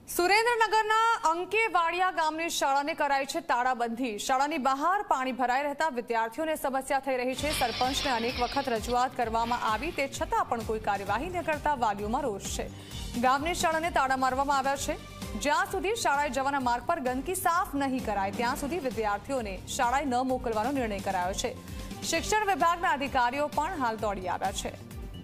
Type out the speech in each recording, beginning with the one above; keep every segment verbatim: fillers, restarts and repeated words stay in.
સુરેન્દ્રનગરના અંકેવાડિયા ગામની શાળાને કરાઈ છે તાળાબંધી। શાળાની બહાર પાણી ભરાઈ રહેતા વિદ્યાર્થીઓને સમસ્યા થઈ રહી છે। સરપંચને અનેક વખત રજૂઆત કરવામાં આવી તે છતાં પણ કોઈ કાર્યવાહી ન કરતા વાલીઓમાં રોષ છે। ગામની શાળાને તાળા મારવામાં આવ્યા છે। જ્યાં સુધી શાળાએ જવાના માર્ગ પર ગંદકી સાફ નહીં કરાય ત્યાં સુધી વિદ્યાર્થીઓને શાળાએ ન મોકલવાનો નિર્ણય કરાયો છે। શિક્ષણ વિભાગના અધિકારીઓ પણ હાલ દોડી આવ્યા છે।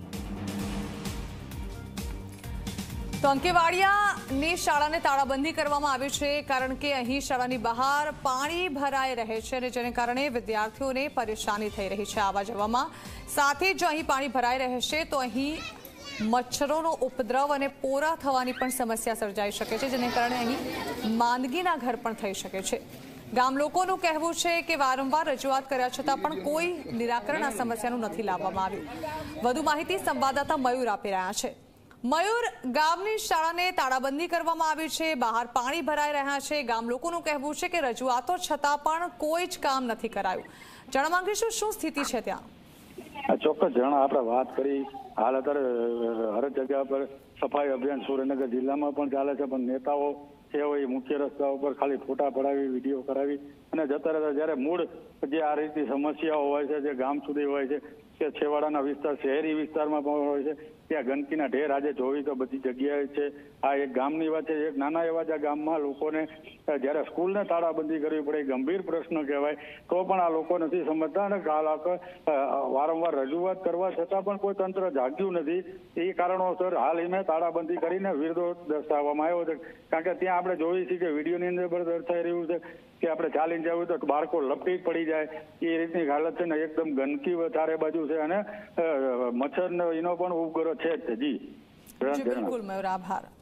તો અંકેવાડિયાની શાળાને તાળાબંધી કરવામાં આવી છે કારણ કે અહીં શાળાની બહાર પાણી ભરાઈ રહે છે અને જેને કારણે વિદ્યાર્થીઓને પરેશાની થઈ રહી છે આવવા જવામાં। સાથે જ અહીં પાણી ભરાઈ રહેશે તો અહીં મચ્છરોનો ઉપદ્રવ અને પોરા થવાની પણ સમસ્યા સર્જાઈ શકે છે જેને કારણે અહીં માંદગીના ઘર પણ થઈ શકે છે। ગામ લોકોનું કહેવું છે કે વારંવાર રજૂઆત કર્યા છતાં પણ કોઈ નિરાકરણ આ સમસ્યાનું નથી લાવવામાં આવ્યું। વધુ માહિતી સંવાદદાતા મયુર આપી રહ્યા છે। મયુર, ગામની શાળાને તાળાબંધી કરવામાં આવી છે, બહાર પાણી ભરાઈ રહ્યા છે। ગામ લોકોનું કહેવું છે કે રજૂઆતો છતાં પણ કોઈ જ કામ નથી કરાયું। જાણવા માંગીશું શું સ્થિતિ છે ત્યાં? ચોક્કસ જણા આપણે વાત કરી હાલ અત્યારે હર જગ્યા પર સફાઈ અભિયાન સુરેન્દ્રનગર જિલ્લામાં પણ ચાલે છે, પણ નેતાઓ છે હોય મુખ્ય રસ્તા ઉપર ખાલી ફોટા પડાવી વિડીયો કરાવી અને જતા રહેતા, જ્યારે મૂળ જે આ રીતની સમસ્યાઓ હોય છે જે ગામ સુધી હોય છે કે છેવાડાના વિસ્તાર શહેરી વિસ્તારમાં પણ હોય છે ત્યાં ગંદકીના ઢેર આજે જોઈ તો બધી જગ્યાએ છે। આ એક ગામની વાત છે, એક નાના એવા જ ગામમાં લોકોને જ્યારે સ્કૂલને તાળાબંધી કરવી પડે ગંભીર પ્રશ્ન કહેવાય તો પણ આ લોકો નથી સમજતા અને વારંવાર રજૂઆત કરવા છતાં પણ કોઈ તંત્ર જાગ્યું નથી। એ કારણોસર હાલ એને તાળાબંધી કરીને વિરોધ દર્શાવવામાં આવ્યો છે, કારણ કે ત્યાં આપણે જોઈએ છીએ કે વિડીયોની અંદર પણ દર્શાઈ રહ્યું છે કે આપણે ચાલીને જવું તો બાળકો લપટી પડી જાય એ રીતની હાલત છે ને। એકદમ ગંદકી ચારે બાજુ છે અને મચ્છરનો એનો પણ ઉપગ્રહ છે જ। જી બિલકુલ મયુર, આભાર।